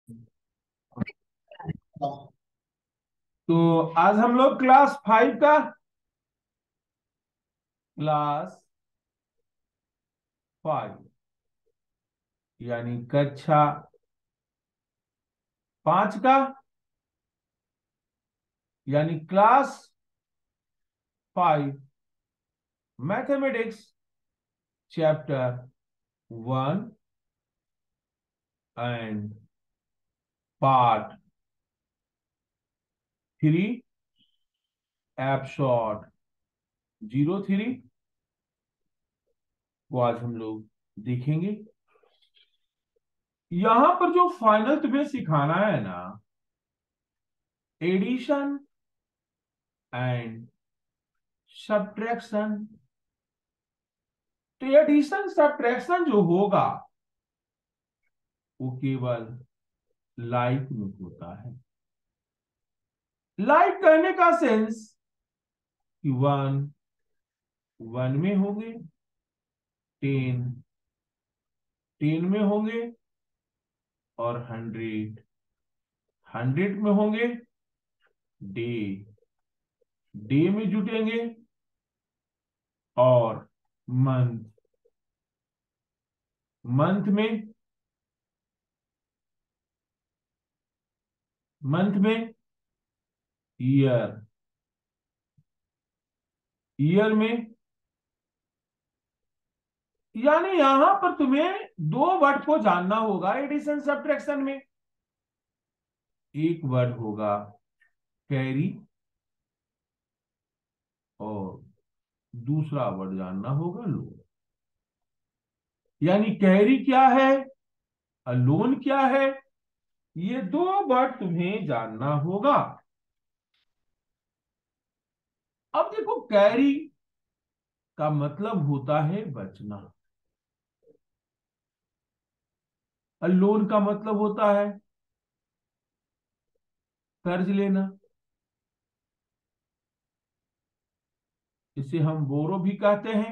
तो आज हम लोग क्लास 5 यानी कक्षा 5 का यानी class 5 mathematics chapter 1 and part 3 episode 03 को आज हम लोग देखेंगे। यहां पर जो फाइनल तुम्हें सिखाना है ना, एडिशन एंड सब्ट्रैक्शन। तो एडिशन सब्ट्रैक्शन जो होगा वो केवल लाइफ में होता है। लाइफ कहने का सेंस कि 1 1 में होंगे, 10 10 में होंगे, और 100 में होंगे। डे डे में जुटेंगे, और मंथ मंथ में ईयर ईयर में। यानी यहां पर तुम्हें दो वर्ड को जानना होगा एडिशन सब्ट्रैक्शन में। एक वर्ड होगा कैरी, और दूसरा वर्ड जानना होगा लोन। यानी कैरी क्या है, लोन क्या है, ये दो वर्ड तुम्हें जानना होगा। अब देखो, कैरी का मतलब होता है बचना, और लोन का मतलब होता है कर्ज लेना। इसे हम बोरो भी कहते हैं।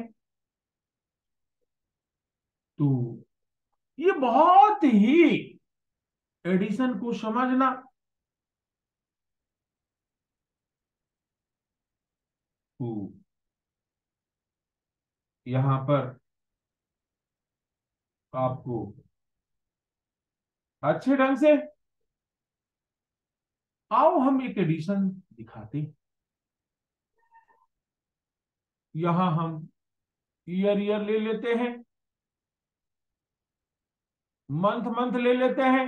तो ये बहुत ही एडिशन को समझना। तो यहां पर आपको अच्छे ढंग से आओ हम एक एडिशन दिखाते। यहां हम ईयर ईयर ले लेते हैं, मंथ मंथ ले लेते हैं,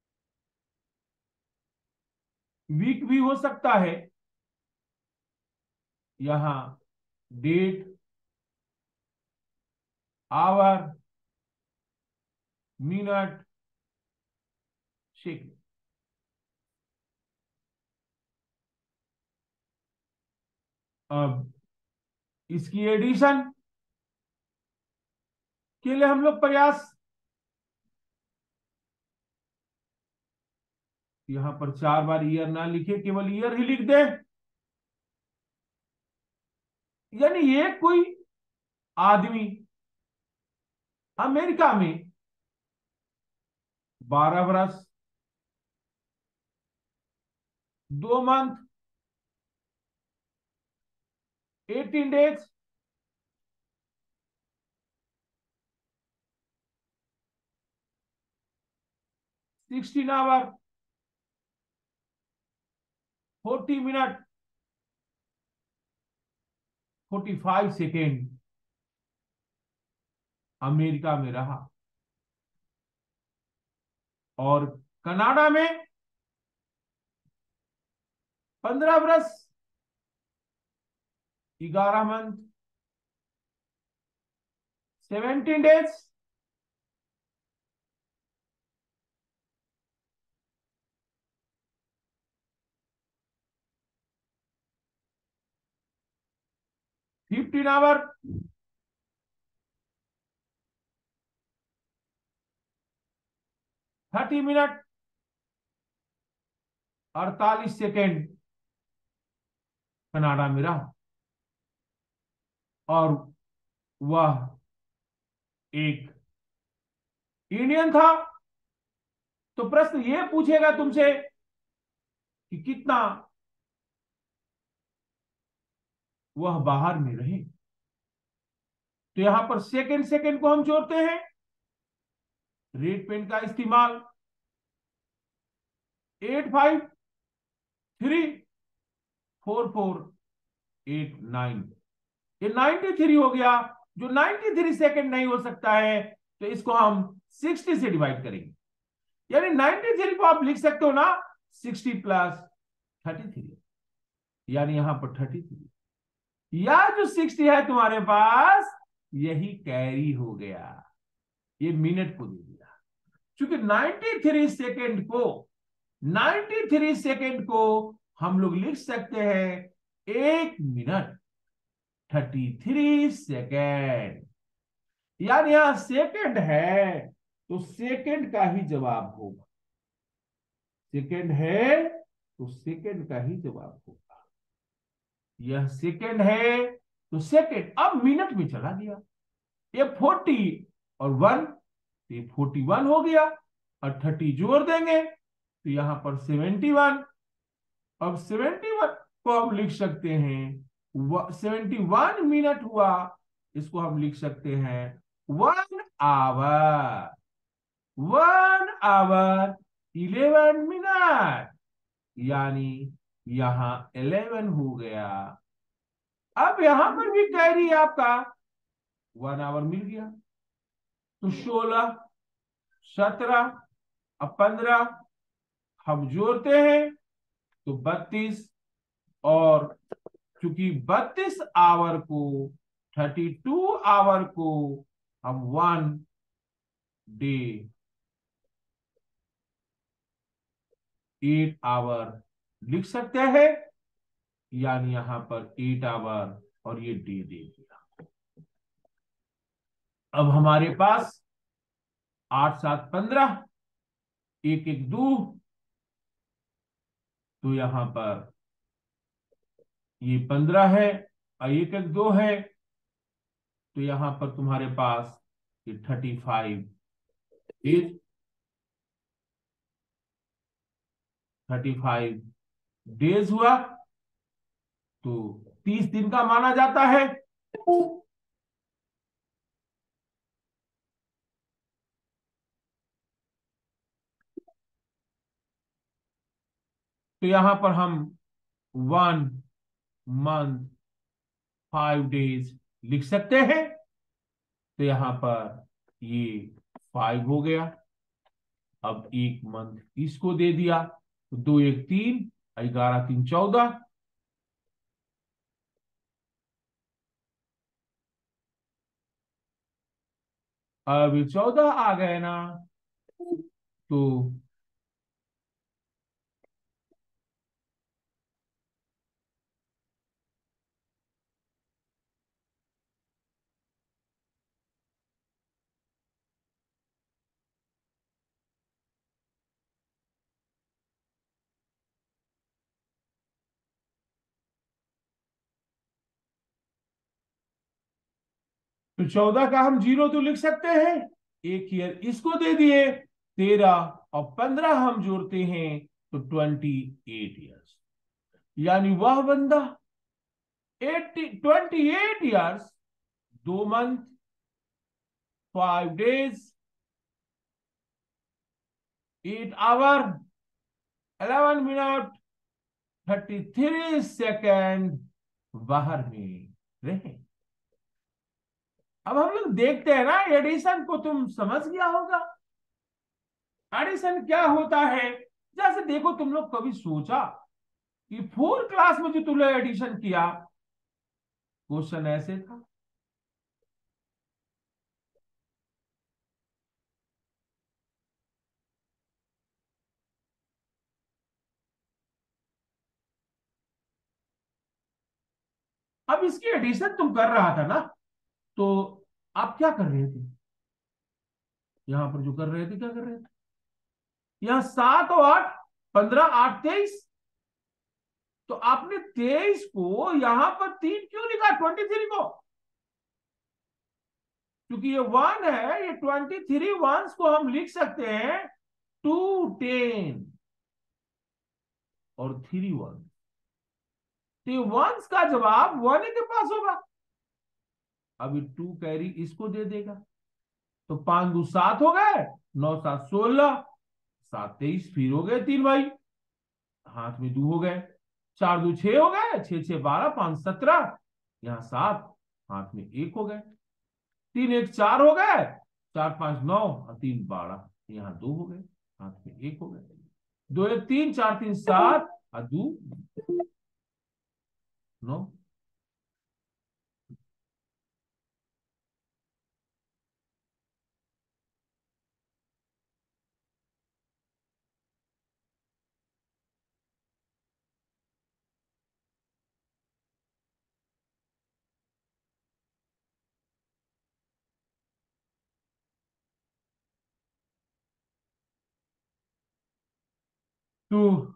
वीक भी हो सकता है। यहां डेट, आवर, मिनट, सेकंड। अब इसकी एडिशन के लिए हम लोग प्रयास, यहां पर 4 बार ईयर ना लिखे, केवल ईयर ही लिख दे। यानी ये कोई आदमी अमेरिका में 12 बरस, 2 month, 18 days, 16 hour, 40 minute, 45 second America में रहा। और कनाडा में 15 बरस, 11 month, 17 days, 15 hour, 30 minute, 48 second Canada में रहा। और वह, 1 इंडियन था, तो प्रश्न ये पूछेगा तुमसे कि कितना वह बाहर में रहे। तो यहां पर सेकंड सेकंड को हम जोड़ते हैं, रेड पेन का इस्तेमाल। 8, 5, 3, 4, 4, 8, 9, ये 93 हो गया। जो 93 सेकंड नहीं हो सकता है तो इसको हम 60 से डिवाइड करेंगे, यानी 93 को आप लिख सकते हो ना 60 प्लस 33, यानी यहां पर 33, या जो 60 है तुम्हारे पास यही कैरी हो गया, ये मिनट को दे दिया। क्योंकि 93 सेकेंड को हम लोग लिख सकते हैं 1 मिनट 33 सेकेंड, यानी यहां सेकेंड है तो सेकेंड का ही जवाब होगा, सेकेंड है तो सेकेंड का ही जवाब होगा। यह सेकेंड है तो सेकेंड अब मिनट में चला गया, ये 40 और 1, ये 41 हो गया, और 30 जोड़ देंगे तो यहां पर 71। अब 71 को हम लिख सकते हैं 71 मिनट हुआ, इसको हम लिख सकते हैं 1 आवर, 1 आवर 11 मिनट, यानी यहां 11 हो गया। अब यहां पर भी कैरी आपका 1 आवर मिल गया, तो 16, 17 अब 15 हम जोड़ते हैं तो 32, और क्योंकि 32 आवर को 32 आवर को हम 1 डे 8 आवर लिख सकते हैं, यानी यहां पर 8 आवर और ये डे दे दिया। अब हमारे पास 8, 7, 15, 1, 1, 2, तो यहां पर ये 15 है और 1, 1, 2 है, तो यहां पर तुम्हारे पास ये 35 डेज हुआ, तो 30 दिन का माना जाता है। तो यहां पर हम 1 मंथ 5 डेज लिख सकते हैं, तो यहां पर ये 5 हो गया। अब 1 मंथ इसको दे दिया तो 2, 1, 3, 11, 3, 14, अब ये 14 आ गए ना, तो तो 14 का हम 0 तो लिख सकते हैं, एक ईयर इसको दे दिए, 13 और 15 हम जोड़ते हैं तो 28 ईयर्स, यानी वह बंदा 28 years 2 month 5 days 8 hour 11 minute 33 second बाहर में रहे। अब हम लोग देखते हैं ना, एडिशन को तुम समझ गया होगा, एडिशन क्या होता है। जैसे देखो, तुम लोग कभी सोचा कि 4 क्लास में जो तुमने एडिशन किया, क्वेश्चन ऐसे था, अब इसकी एडिशन तुम कर रहा था ना, तो आप क्या कर रहे थे, यहां पर जो कर रहे थे क्या कर रहे थे, यहां 7 और 8, 15, 8, 23, तो आपने 23 को यहां पर 3 क्यों लिखा 23 को, क्योंकि ये 1 है, ये 23 वंस को हम लिख सकते हैं 2 10 और 3 1। तो वंस का जवाब 1 के पास होगा। अभी 2 कैरी इसको दे देगा, तो 5 2 7 हो गए, 9 7 16, 7 23, फिर हो गए 3 भाई, हाथ में 2 हो गए, 4 2 6 हो गए, 6 6 12, 5 17, यहाँ 7, हाथ में 1 हो गए, 3 1 4 हो गए, 4 5 9 और 3 12, यहाँ 2 हो गए, हाथ में 1 हो गए, 2 1 3, 4 3 7 और 2 9। तो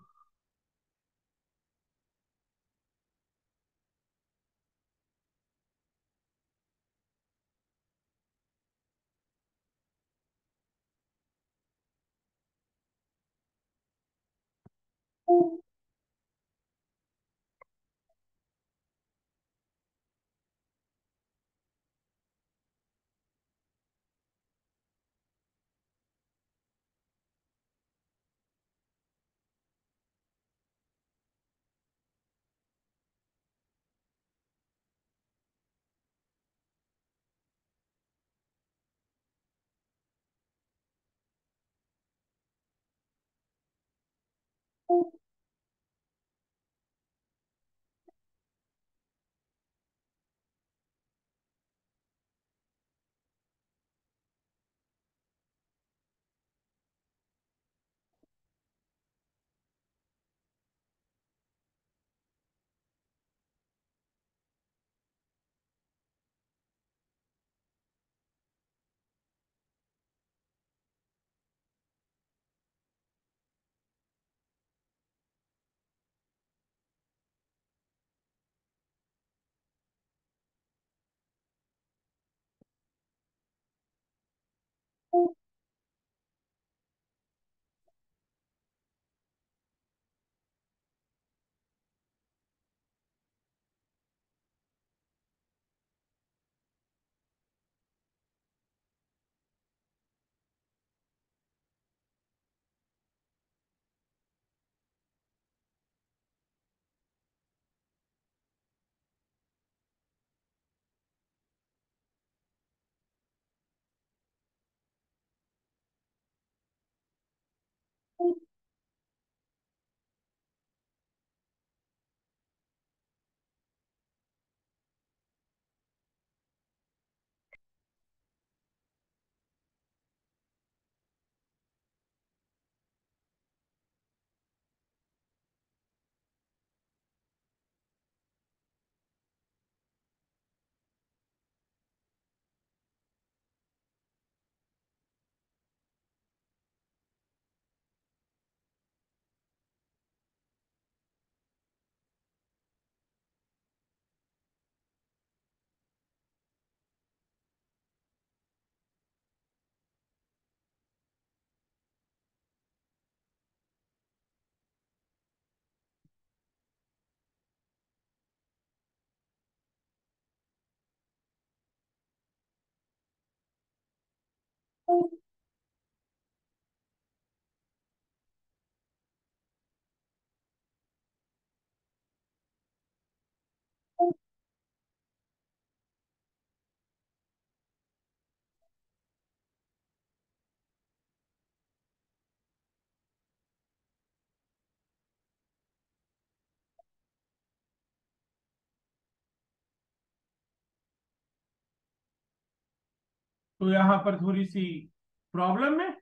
यहां पर थोड़ी सी प्रॉब्लम है।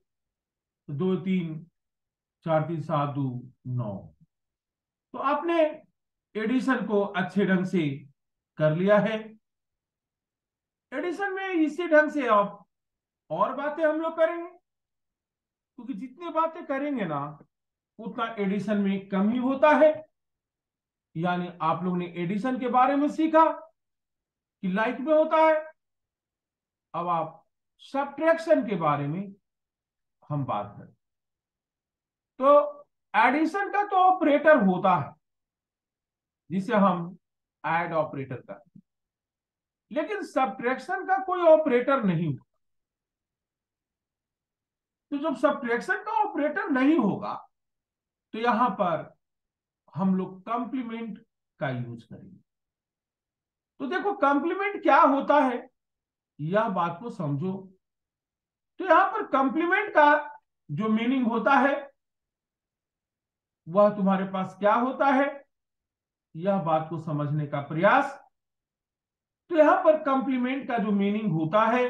2 3 4 3 7 2 9। तो आपने एडिशन को अच्छे ढंग से कर लिया है। एडिशन में इसी ढंग से अब और बातें हम लोग करेंगे, क्योंकि जितनी बातें करेंगे ना उतना एडिशन में कम ही होता है। यानी आप लोग ने एडिशन के बारे में सीखा कि लाइक में होता है। अब आप सब्ट्रैक्शन के बारे में हम बात करें। तो एडिशन का तो ऑपरेटर होता है जिसे हम ऐड ऑपरेटर करते हैं, लेकिन सब्ट्रैक्शन का कोई ऑपरेटर नहीं होता। तो जब सब्ट्रैक्शन का ऑपरेटर नहीं होगा तो यहां पर हम लोग कंप्लीमेंट का यूज करेंगे। तो देखो कंप्लीमेंट क्या होता है, यह बात को समझो। तो यहां पर कंप्लीमेंट का जो मीनिंग होता है वह तुम्हारे पास क्या होता है, यह बात को समझने का प्रयास। तो यहां पर कंप्लीमेंट का जो मीनिंग होता है,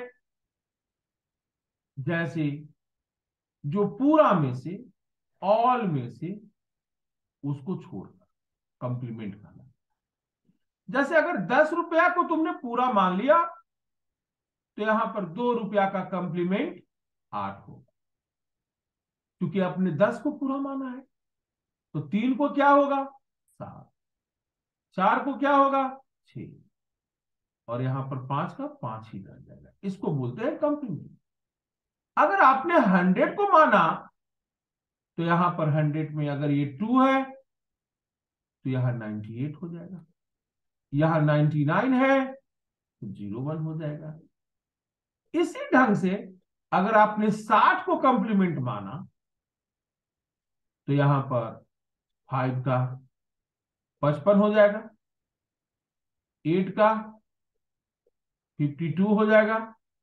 जैसे जो पूरा में से, ऑल में से उसको छोड़कर कंप्लीमेंट करना। जैसे अगर 10 रुपया को तुमने पूरा मान लिया तो यहां पर 2 रुपया का कंप्लीमेंट 8 होगा, क्योंकि आपने 10 को पूरा माना है। तो 3 को क्या होगा 7, 4 को क्या होगा 6, और यहां पर 5 का 5 ही रह जाएगा। इसको बोलते हैं कंप्लीमेंट। अगर आपने 100 को माना तो यहां पर 100 में अगर ये 2 है तो यहां 98 हो जाएगा, यहां 99 है तो 01 हो जाएगा। इसी ढंग से अगर आपने 60 को कंप्लीमेंट माना तो यहां पर 5 का 55 हो जाएगा, 8 का 52 हो जाएगा,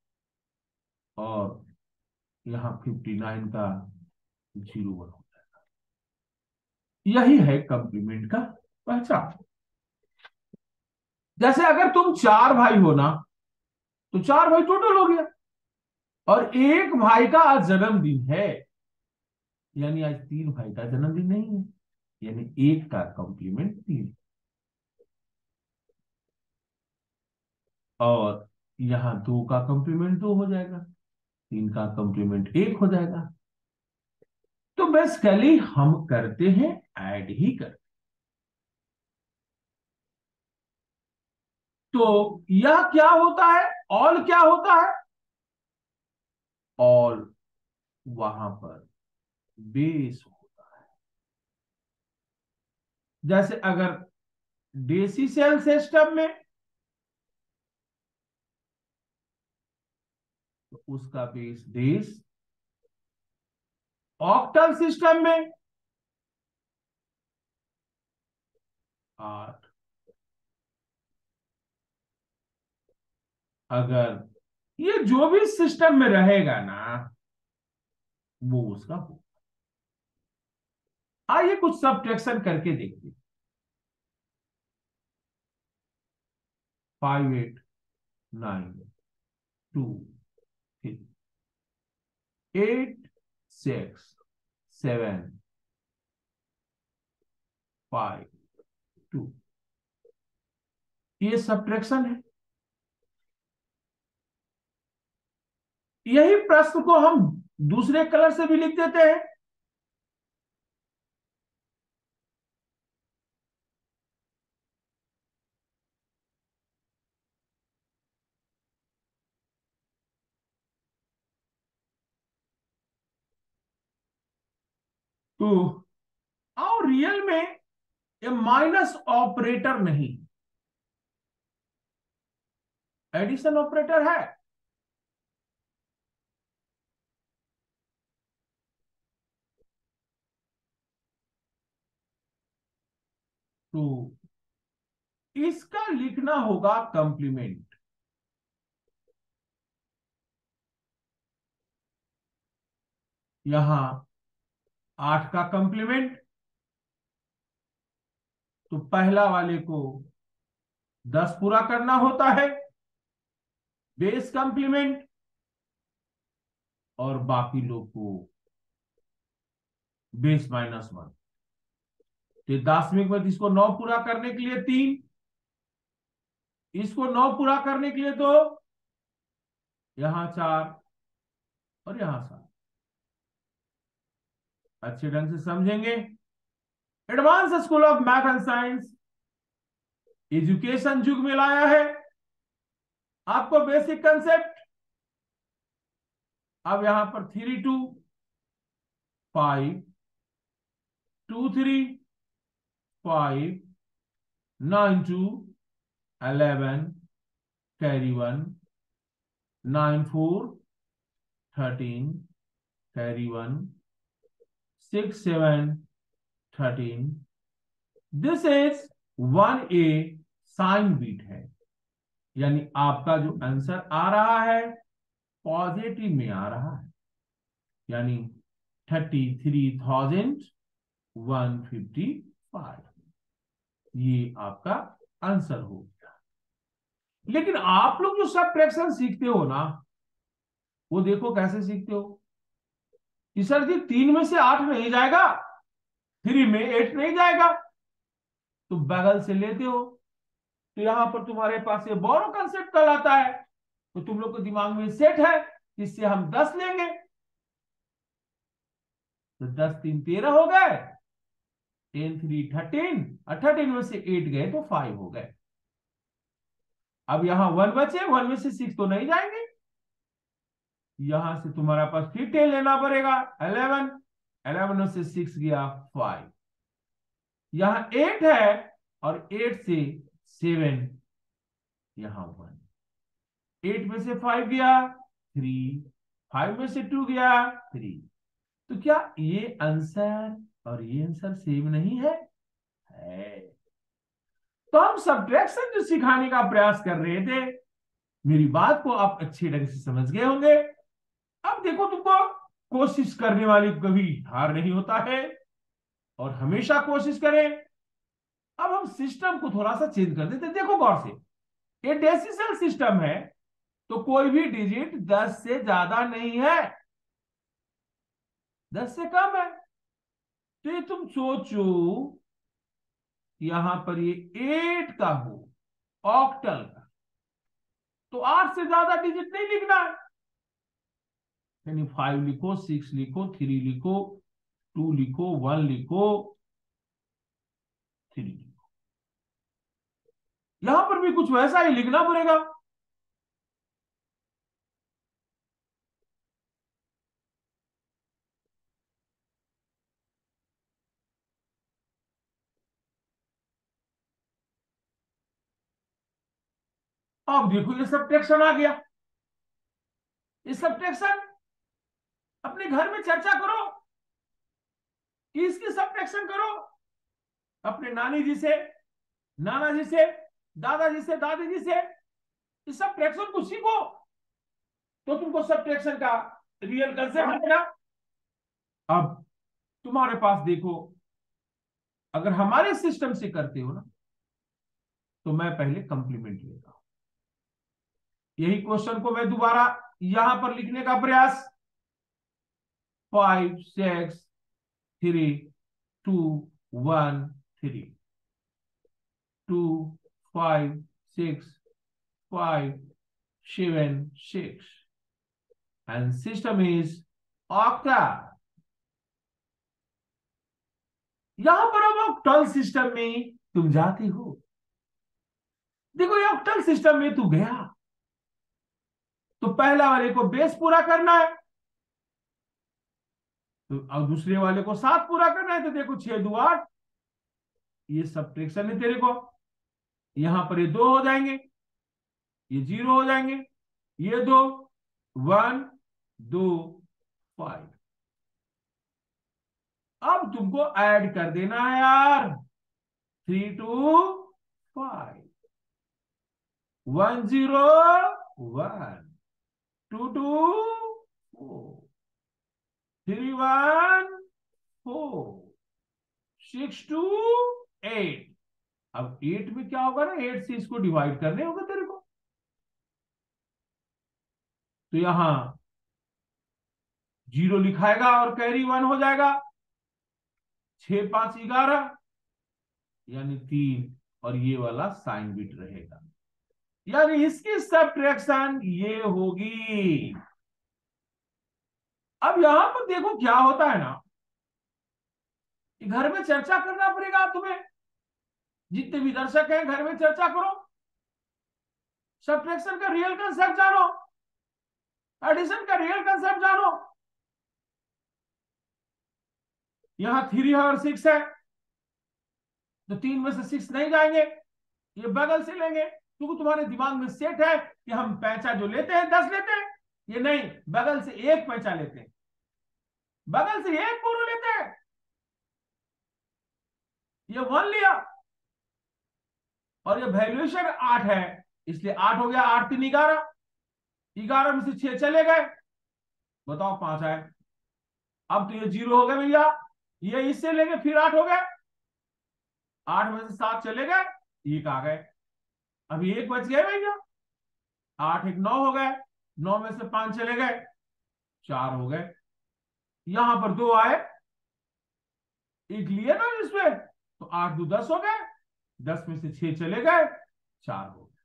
और यहां 59 का 01 हो जाएगा। यही है कंप्लीमेंट का पहचान। जैसे अगर तुम 4 भाई हो ना, तो 4 भाई टोटल हो गया, और एक भाई का आज जन्मदिन है, यानी आज 3 भाई का जन्मदिन नहीं है, यानी एक का कंप्लीमेंट 3, और यहां 2 का कंप्लीमेंट 2 हो जाएगा, 3 का कंप्लीमेंट 1 हो जाएगा। तो बेसिकली हम करते हैं ऐड ही करते। तो यह क्या होता है, ऑल क्या होता है, ऑल वहां पर बेस होता है। जैसे अगर डेसिमल सिस्टम में तो उसका बेस डेस, ऑक्टल सिस्टम में 8, अगर ये जो भी सिस्टम में रहेगा ना वो उसका हो। आइए कुछ सब्ट्रैक्शन करके देखते हैं। 5 8 9 2 3 8 6 7 5 2, ये सब्ट्रैक्शन है। यही प्रश्न को हम दूसरे कलर से भी लिख देते हैं। तो और रियल में ये माइनस ऑपरेटर नहीं, एडिशन ऑपरेटर है। तो इसका लिखना होगा कंप्लीमेंट। यहां 8 का कंप्लीमेंट, तो पहला वाले को 10 पूरा करना होता है, बेस कंप्लीमेंट, और बाकी लोग को बेस -1। तो दाशमिक में इसको 9 पूरा करने के लिए 3, इसको 9 पूरा करने के लिए 2, यहां 4, और यहां 7। अच्छे ढंग से समझेंगे। Advance school of math and science education युग में लाया है आपको बेसिक कंसेप्ट। अब यहां पर 3 2 5 2 3 5, 9 2 11, carry 1, 9 4 13, carry 1, 6 7 13. This is 1A sign bit है, यानी आपका जो आंसर आ रहा है पॉजिटिव में आ रहा है, यानी 33,155, ये आपका आंसर हो गया। लेकिन आप लोग जो सबट्रैक्शन सीखते हो ना, वो देखो कैसे सीखते हो कि सर जी 3 में से 8 नहीं जाएगा, 3 में 8 नहीं जाएगा, तो बगल से लेते हो। तो यहां पर तुम्हारे पास ये बोरो कंसेप्ट कहलाता है, तो तुम लोग को दिमाग में सेट है, इससे हम 10 लेंगे, तो 10 3 13 हो गए, 10 3 13, और 13 में से 8 गए तो 5 हो गए। अब यहां 1 बचे, 1 में से 6 तो नहीं जाएंगे, यहां से तुम्हारा पास फिर 10 लेना पड़ेगा, 11, 11 में से 6 गया 5, यहां 8 है और 8 से 7, यहां 1, 8 में से 5 गया 3, 5 में से 2 गया 3। तो क्या ये आंसर और ये आंसर सेम नहीं है? है। तो हम सब्ट्रैक्शन जो सिखाने का प्रयास कर रहे थे, मेरी बात को आप अच्छे ढंग से समझ गए होंगे। अब देखो, तुमको कोशिश करने वाली कभी हार नहीं होता है, और हमेशा कोशिश करें। अब हम सिस्टम को थोड़ा सा चेंज कर देते, देखो गौर से, ये डेसिमल सिस्टम है, तो कोई भी डिजिट 10 से ज्यादा नहीं है, 10 से कम है। तो ये तुम सोचो, यहां पर ये 8 का हो, ऑक्टल का, तो 8 से ज्यादा डिजिट नहीं लिखना है, यानी 5 लिखो, 6 लिखो, 3 लिखो, 2 लिखो, 1 लिखो, 3 लिखो, यहां पर भी कुछ वैसा ही लिखना पड़ेगा। अब देखो, ये सब्ट्रैक्शन आ गया, ये सब्ट्रैक्शन अपने घर में चर्चा करो कि इसकी सब्ट्रैक्शन करो, अपने नानी जी से, नाना जी से, दादाजी से, दादी जी से, इस सब्ट्रैक्शन को सीखो, तो तुमको सब्ट्रैक्शन का रियल कंसेप्ट मिलेगा। अब तुम्हारे पास देखो, अगर हमारे सिस्टम से करते हो ना, तो मैं पहले कंप्लीमेंट लेता हूं, यही क्वेश्चन को मैं दोबारा यहां पर लिखने का प्रयास, 5 6 3 2 1 3, 2 5 6 5 7 6, and system is octa। यहां पर अब ऑक्टल सिस्टम में तुम जाते हो, देखो ये ऑक्टल सिस्टम में तू गया, तो पहला वाले को बेस पूरा करना है, तो अब दूसरे वाले को 7 पूरा करना है, तो देखो 6 2 8, ये सब्ट्रैक्शन है तेरे को, यहां पर ये 2 हो जाएंगे, ये 0 हो जाएंगे, ये 2 1 2 5। अब तुमको ऐड कर देना है यार, 3 2 5, 1 0 1 2 2 4 3 1 4 6 2 8। अब 8 में क्या होगा ना, 8 से इसको डिवाइड करने होगा तेरे को, तो यहां 0 लिखाएगा और कैरी 1 हो जाएगा, 6 5 11, यानी 3, और ये वाला साइन बिट रहेगा, यानी इसकी सब्ट्रैक्शन ये होगी। अब यहां पर देखो क्या होता है ना, कि घर में चर्चा करना पड़ेगा तुम्हें, जितने भी दर्शक हैं घर में चर्चा करो, सब्ट्रैक्शन का रियल कंसेप्ट जानो, एडिशन का रियल कंसेप्ट जानो, यहां 3 और 6 है, तो 3 में से 6 नहीं जाएंगे, ये बगल से लेंगे, क्योंकि तुम्हारे दिमाग में सेट है कि हम पैंचा जो लेते हैं 10 लेते हैं, ये नहीं, बगल से एक पैंचा लेते हैं, बगल से एक पूरा लेते हैं, ये 1 लिया, और ये वैल्यूएशन 8 है, इसलिए 8 हो गया, 8 3 11, 11 में से 6 चले गए, बताओ 5 आए। अब तो ये 0 हो गए भैया, ये इससे लेंगे फिर 8 हो गए, 8 में से 7 चले गए, 1 आ गए, अभी 1 बच गए भैया, 8 1 9 हो गए, 9 में से 5 चले गए, 4 हो गए, यहां पर 2 आए, 1 लिए ना इसमें, तो 8 2 10 हो गए, 10 में से 6 चले गए, 4 हो गए,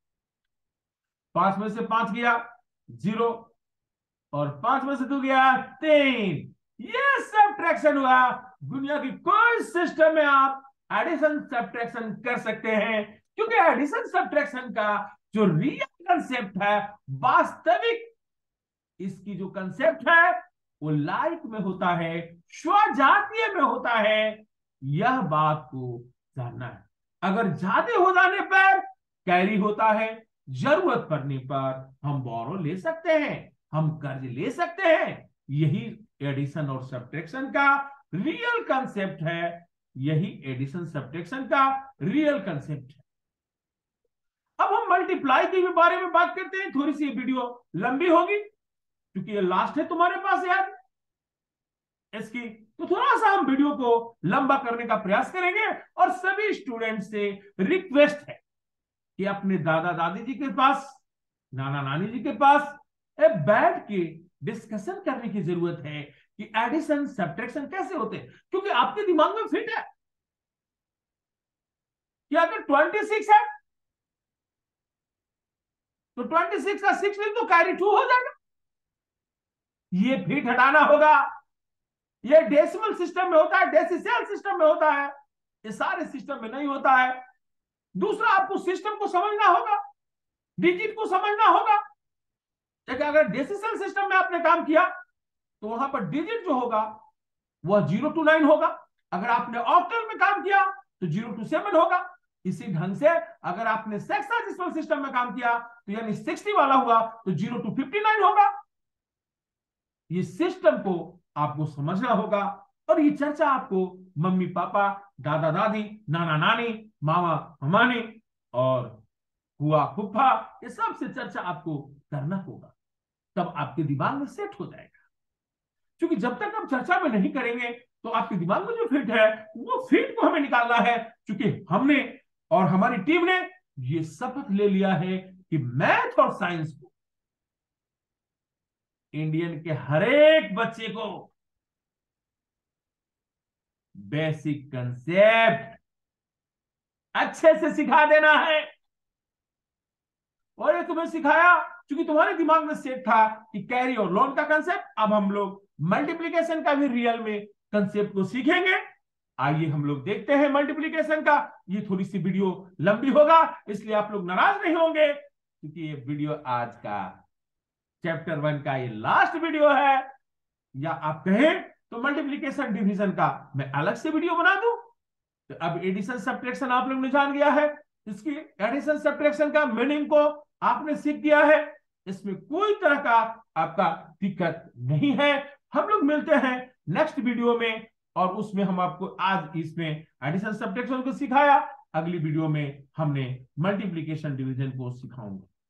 5 में से 5 गया 0, और 5 में से 2 गया 3, ये सब्ट्रैक्शन हुआ। दुनिया की कोई सिस्टम में आप एडिशन सब्ट्रैक्शन कर सकते हैं, क्योंकि एडिशन सब्ट्रैक्शन का जो रियल कंसेप्ट है, वास्तविक इसकी जो कंसेप्ट है वो लाइफ में होता है, स्वजातीय में होता है, यह बात को जानना है। अगर ज्यादा हो जाने पर कैरी होता है, जरूरत पड़ने पर हम बोरो ले सकते हैं, हम कर्ज ले सकते हैं, यही एडिशन और सब्ट्रैक्शन का रियल कंसेप्ट है, यही एडिशन सब्ट्रैक्शन का रियल कंसेप्ट है। अब हम मल्टीप्लाई के बारे में बात करते हैं, थोड़ी सी वीडियो लंबी होगी क्योंकि ये लास्ट है तुम्हारे पास यार इसकी, तो थोड़ा सा हम वीडियो को लंबा करने का प्रयास करेंगे, और सभी स्टूडेंट से रिक्वेस्ट है कि अपने दादा दादी जी के पास, नाना नानी जी के पास बैठ के डिस्कशन करने की जरूरत है कि एडिशन सब्ट्रैक्शन कैसे होते हैं, क्योंकि आपके दिमाग में फिट है कि अगर 26 है तो 26 का 6 लिख तो कैरी 2 हो जाएगा, ये फिट हटाना होगा। ये डेसिमल सिस्टम में होता है, डेसिसल सिस्टम में होता है, ये सारे सिस्टम में नहीं होता है। दूसरा, आपको सिस्टम को समझना होगा, डिजिट को समझना होगा। अगर डेसिसल सिस्टम में आपने काम किया तो वहां पर डिजिट जो होगा वह 0 to 9 होगा, अगर आपने ऑक्टल में काम किया तो 0 to 7 होगा। इसी ढंग से अगर आपने सेक्साडेसिमल सिस्टम में काम किया तो यानी 60 वाला हुआ तो 0 to 59 होगा। ये सिस्टम को आपको समझना होगा, और ये चर्चा आपको मम्मी पापा, दादा दादी, नाना नानी, मामा मामी और हुआ फुफा, ये सबसे चर्चा आपको करना होगा, तब आपके दिमाग में सेट हो जाएगा। क्योंकि जब तक हम चर्चा में नहीं करेंगे तो आपके दिमाग में जो फिट है वो फिट को हमें निकालना है, क्योंकि हमने और हमारी टीम ने ये शपथ ले लिया है कि मैथ और साइंस को इंडियन के हर एक बच्चे को बेसिक कंसेप्ट अच्छे से सिखा देना है। और ये तुम्हें सिखाया क्योंकि तुम्हारे दिमाग में सेट था कि कैरी और लोन का कंसेप्ट, अब हम लोग मल्टीप्लीकेशन का भी रियल में कंसेप्ट को सीखेंगे। आइए हम लोग देखते हैं मल्टीप्लीकेशन का। ये थोड़ी सी वीडियो लंबी होगा, इसलिए आप लोग नाराज नहीं होंगे, क्योंकि ये वीडियो आज का चैप्टर 1 का ये लास्ट वीडियो है, या आप कहें तो मल्टीप्लीकेशन डिवीजन का मैं अलग से वीडियो बना दूं। तो अब एडिशन सब्ट्रैक्शन आप लोग ने जान गया है, इसकी एडिशन सब्ट्रैक्शन का मीनिंग को आपने सीख गया है, इसमें कोई तरह का आपका दिक्कत नहीं है। हम लोग मिलते हैं नेक्स्ट वीडियो में, और उसमें हम आपको आज इसमें एडिशन सब्ट्रैक्शन को सिखाया, अगली वीडियो में हमने मल्टीप्लीकेशन डिवीजन को सिखाऊंगा।